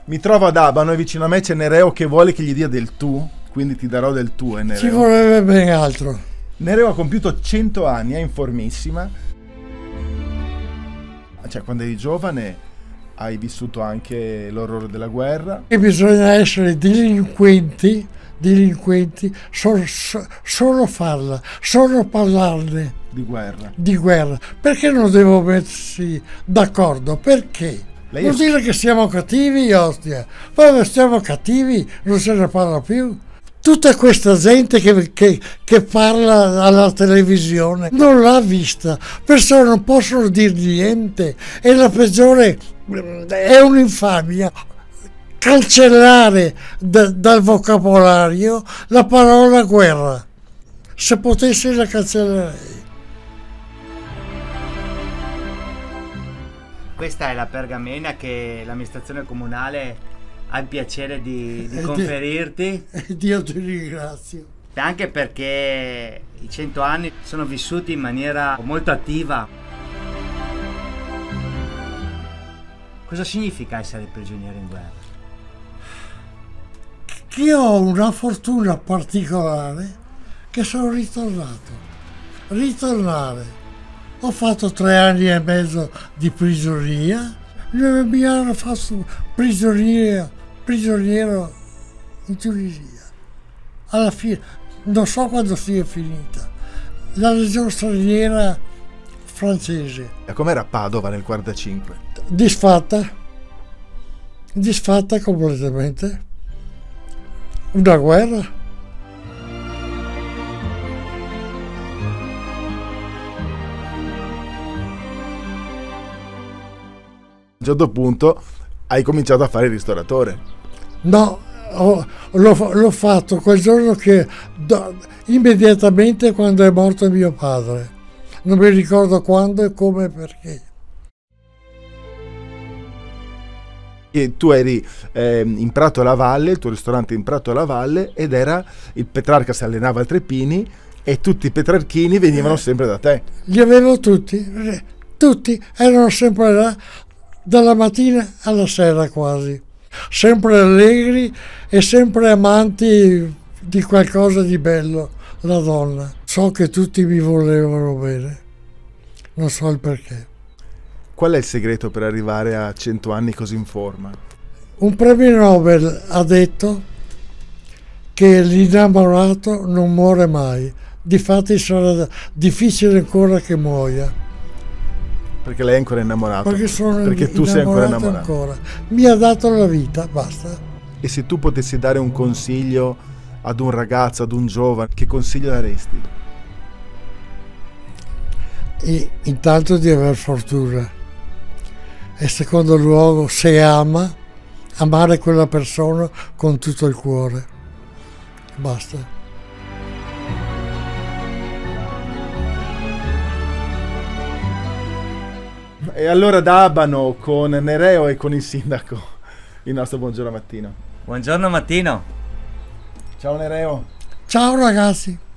Mi trovo ad Abano e vicino a me c'è Nereo che vuole che gli dia del tu, quindi ti darò del tu, Nereo. Ci vorrebbe ben altro. Nereo ha compiuto 100 anni, è in formissima. Cioè, quando eri giovane hai vissuto anche l'orrore della guerra. E bisogna essere delinquenti, solo farla, solo parlarne Di guerra. Perché non devo mettersi d'accordo? Perché? Vuol dire che siamo cattivi, ostia. Quando siamo cattivi non se ne parla più. Tutta questa gente che parla alla televisione non l'ha vista, perciò non possono dir niente. E la peggiore è un'infamia cancellare dal vocabolario la parola guerra. Se potessi la cancellerei. Questa è la pergamena che l'amministrazione comunale ha il piacere di conferirti. Dio ti ringrazio. Anche perché i 100 anni sono vissuti in maniera molto attiva. Cosa significa essere prigioniero in guerra? Io ho una fortuna particolare che sono ritornato. Ritornare. Ho fatto 3 anni e mezzo di prigionia, mi hanno fatto prigioniero in Tunisia. Alla fine, non so quando sia finita, la legione straniera francese. E com'era Padova nel 45? Disfatta completamente. Una guerra. A un certo punto hai cominciato a fare il ristoratore. No, l'ho fatto quel giorno immediatamente quando è morto mio padre. Non mi ricordo quando e come e perché. E tu eri in Prato alla Valle, il tuo ristorante in Prato alla Valle, ed era il Petrarca si allenava al Trepini e tutti i petrarchini venivano sempre da te. Li avevo tutti erano sempre là. Dalla mattina alla sera quasi, sempre allegri e sempre amanti di qualcosa di bello, la donna. So che tutti mi volevano bene, non so il perché. Qual è il segreto per arrivare a 100 anni così in forma? Un premio Nobel ha detto che l'innamorato non muore mai, difatti sarà difficile ancora che muoia. Perché lei è ancora innamorato. Perché tu sei ancora innamorato. Ancora. Mi ha dato la vita, basta. E se tu potessi dare un consiglio ad un ragazzo, ad un giovane, che consiglio daresti? E intanto di aver fortuna. E secondo luogo, se amare quella persona con tutto il cuore. Basta. E allora da Abano con Nereo e con il sindaco, il nostro buongiorno Mattino. Buongiorno Mattino. Ciao Nereo. Ciao ragazzi.